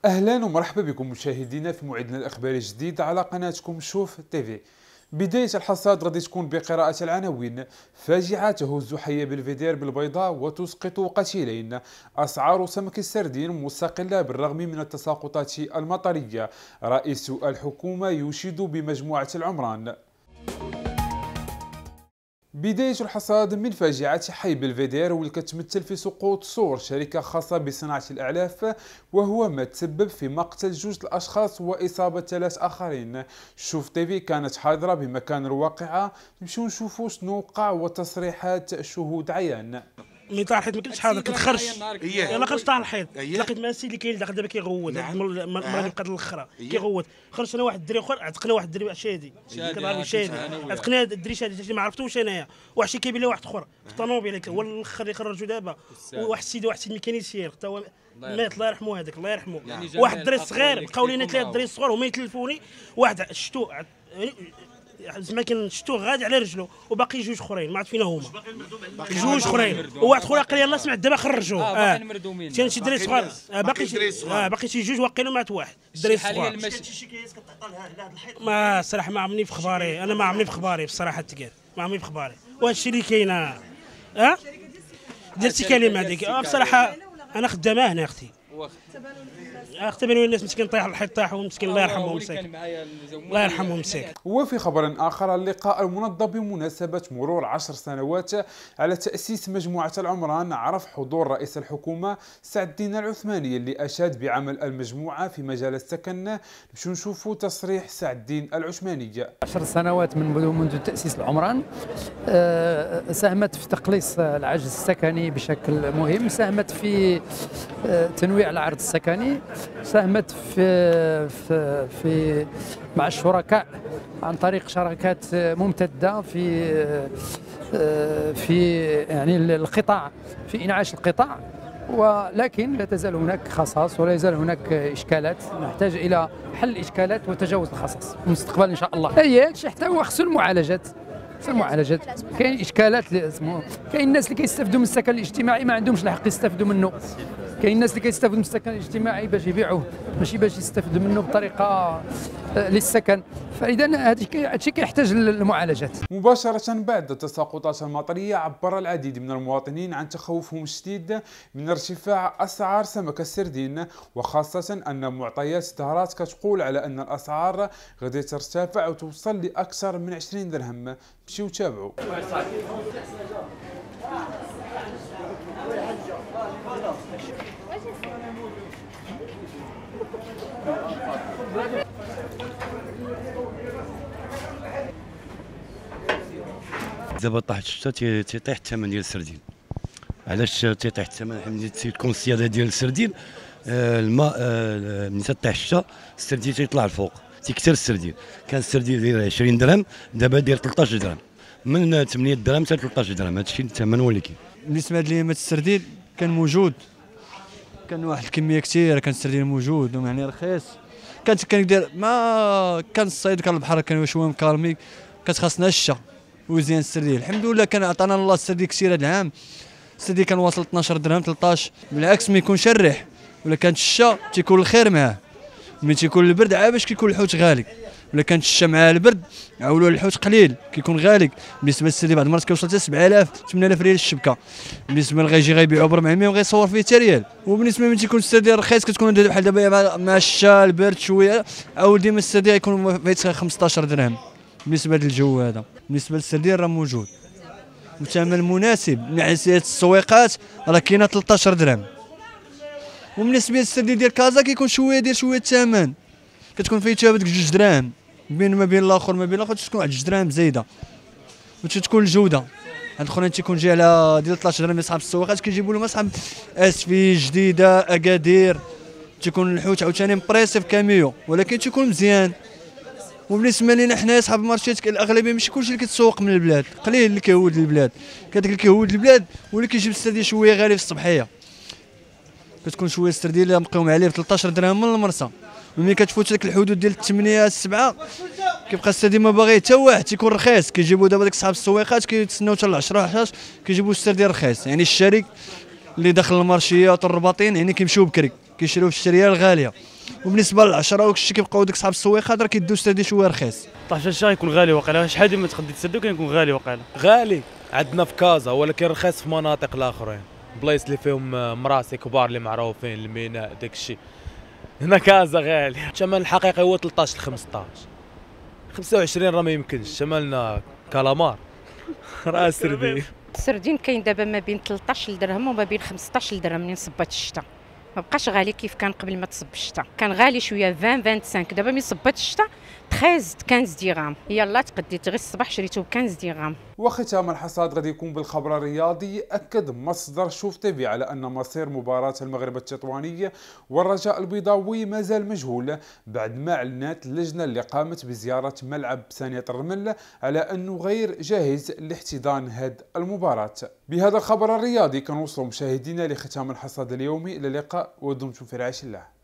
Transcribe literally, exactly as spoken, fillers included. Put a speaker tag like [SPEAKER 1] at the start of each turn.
[SPEAKER 1] اهلا ومرحبا بكم مشاهدينا في موعدنا الاخباري الجديد على قناتكم شوف تيفي. بداية الحصاد غادي تكون بقراءة العناوين. فاجعة تهز حي بلفيدير بالبيضاء وتسقط قتيلين. أسعار سمك السردين مستقلة بالرغم من التساقطات المطرية. رئيس الحكومة يشيد بمجموعة العمران. بداية الحصاد من فاجعة حي بلفيدير واللي كتمثل في سقوط سور شركة خاصة بصناعة الأعلاف، وهو ما تسبب في مقتل جوج الأشخاص وإصابة ثلاث آخرين. شوف تيفي كانت حاضرة بمكان الواقعة، نمشيو نشوفوا شنو وقع وتصريحات شهود عيان.
[SPEAKER 2] ملي طاح الحيط ما كنتش حاضر كتخرج يلاه خرجت طاح الحيط تلاقيت مع السيد اللي كاين داخل دابا كيغوت المره اللي بقات الاخرى كيغوت خرجت انا واحد الدري اخر عتقنا واحد الدري شادي كنعرف شادي عتقنا الدري شادي ما عرفتوش انايا واحد شي كيبين له واحد اخر في الطوموبيل هو الاخر اللي خرجوا دابا وواحد السيد واحد السيد ميكانيسيان حتى هو مات الله يرحمه هذاك الله يرحمه. واحد الدري صغير بقاو لينا ثلاثه الدري الصغار هما يتلفوني واحد شتو زعما كان شتوه غادي على رجلو وباقي جوج اخرين ما عرفت فينا هما جوج اخرين وواحد اخر قال يلاه سمعت دابا خرجوه اه باقي مردومين كان شي دري صغار باقي اه باقي شي جوج واقيلو مات واحد الدري الصغار شي كياس كتعطى لهاد الحيط ما الصراحه ما عمرني في خباري انا ما عمرني في خباري بصراحه تقال ما عمرني في خباري وهذا الشيء اللي كاين اه درتي كلمه هذيك بصراحه انا خدامه هنا اختي اختبروا الناس مسكين طايح الحيط طاحوا مسكين الله يرحمهم مساكين الله يرحمهم مساكين.
[SPEAKER 1] وفي خبر اخر اللقاء المنظم بمناسبه مرور عشر سنوات على تاسيس مجموعه العمران عرف حضور رئيس الحكومه سعد الدين العثماني اللي اشاد بعمل المجموعه في مجال السكن. نمشيو نشوفوا تصريح سعد الدين العثماني.
[SPEAKER 3] عشر سنوات من منذ تاسيس العمران ساهمت في تقليص العجز السكني بشكل مهم، ساهمت في تنويع العرض السكني، ساهمت في في في مع الشركاء عن طريق شراكات ممتده في في يعني القطاع في انعاش القطاع، ولكن لا تزال هناك خصاص ولا يزال هناك اشكالات نحتاج الى حل الاشكالات وتجاوز الخصاص في المستقبل ان شاء الله. اي هادشي حتى هو خصو المعالجات المعالجات كاين اشكالات كاين الناس اللي كيستافدوا من السكن الاجتماعي ما عندهمش الحق يستافدوا منه، كاين الناس اللي كيستافدوا من السكن الاجتماعي باش يبيعوه ماشي باش يستافدوا منه بطريقه للسكن، فاذا هذا الشيء كيحتاج للمعالجات.
[SPEAKER 1] مباشره بعد التساقطات المطريه عبر العديد من المواطنين عن تخوفهم الشديد من ارتفاع اسعار سمك السردين، وخاصه ان معطيات الدهرات كتقول على ان الاسعار غادي ترتفع وتوصل لاكثر من عشرين درهم. مشيو تابعوا.
[SPEAKER 4] دابا طاحت الشتا تيطيح الثمن ديال السردين. علاش تيطيح الثمن؟ حيت تيكون الصياده ديال السردين الماء ملي تطيح الشتا السردين تيطلع الفوق تيكثر السردين. كان السردين داير عشرين درهم دابا داير ثلاثطاش درهم، من ثمانية درهم حتى ثلاثطاش درهم، هذا الشيء الثمن هو اللي كاين.
[SPEAKER 5] بالنسبه ليامات السردين كان موجود، كان واحد الكميه كثيره، كان السردين موجود ويعني رخيص، كانت كندير ما كان الصيد كان البحر كان شويه مكالمي، كانت خاصنا الشا وزيان السردين. الحمد لله كان عطانا الله السردين كثير هذا العام، السردين كان واصل اثناش درهم ثلاثطاش، بالعكس ما يكونش الريح ولا كانت الشا تيكون الخير معاه. ملي تيكون البرد عا باش كيكون الحوت غالي، ولا كانت الشا مع البرد عاولوا الحوت قليل كيكون غالي. بالنسبه للسردين بعض المرات كيوصل حتى سبعة آلاف ثمانية آلاف ريال الشبكه، بالنسبه لغيجي غيبيعوا ب أربعمية وغيصور فيه حتى ريال. وبالنسبه ملي تيكون السردين رخيص كتكون بحال دابا مع الشا البرد شويه عاود ديما السردين يكون فايت خمسطاش درهم بالنسبه للجو هذا. بالنسبه للسردين راه موجود وثمن مناسب، من حيث التسويقات راه كاينه ثلاثطاش درهم. وبالنسبه للسردين ديال كازا كيكون شويه ديال شويه الثمن، كتكون فيه حتى بديك جوج دراهم بين ما بين الاخر ما بين الاخر تكون واحد جوج دراهم زايده وتكون الجوده. هاد الاخرين تيكون جاي على ديال ثلاثطاش درهم. اصحاب السويقات كيجيبوا لهم اصحاب اسفي جديده اكادير، تيكون الحوت عاوتاني مبريسي في كاميو ولكن تيكون مزيان. وبالنسبه لينا حنايا اصحاب المارشيات الاغلبيه ماشي كلشي اللي كيتسوق من البلاد، قليل اللي كيهود البلاد، كذاك اللي كيهود البلاد واللي كيجيب السردين شويه غالي في الصباحيه، كتكون شويه السردين اللي مقيوم عليه ب ثلاثطاش درهم من المرسى. وملي كتفوت ديك الحدود ديال الثمانية السبعة كيبقى السردين ما باغي حتى واحد، تيكون رخيص. كيجيبوا دابا ديك صحاب السويقات كيتسناو حتى ل عشرة حداش كيجيبوا السردين رخيص، يعني الشريك اللي داخل المارشيات والرباطين يعني كيمشيو بكري. كيشريو في الشريه الغاليه، وبالنسبه للعشره وداكشي كيبقاو ديك صحاب السويقات راه كيدوا السردين شويه رخيص.
[SPEAKER 6] طاح الشهر يكون غالي واقيلا، شحال ديما تقدي تسدو كيكون غالي واقيلا.
[SPEAKER 7] غالي عندنا في كازا ولكن رخيص في مناطق الاخرين، بلايص اللي فيهم مراسي كبار اللي معروفين الميناء داكشي. هنا كازا غالي. الثمن الحقيقي هو ثلاثطاش ل خمسطاش، خمسة وعشرين راه ما يمكنش. شمالنا كالامار راه سردين.
[SPEAKER 8] السردين كاين دابا ما بين ثلاثطاش درهم وما بين خمسطاش درهم منين صبات الشتاء. ما بقاش غالي كيف كان قبل ما تصب الشتاء، كان غالي شويه عشرين خمسة دابا ملي صبات الشتاء تريز خمسة درهم. يلا تقدي غير الصباح شريته ب خمسة درهم.
[SPEAKER 1] وختام الحصاد غادي يكون بالخبر الرياضي. اكد مصدر شوف تيفي على ان مصير مباراه المغرب التطواني والرجاء البيضاوي مازال مجهول بعد ما اعلنت اللجنه اللي قامت بزياره ملعب ثانيه الرمل على انه غير جاهز لاحتضان هذه المباراه. بهذا الخبر الرياضي كنوصلوا مشاهدينا لختام الحصاد اليومي. الى اللقاء ودمتم في رعايه الله.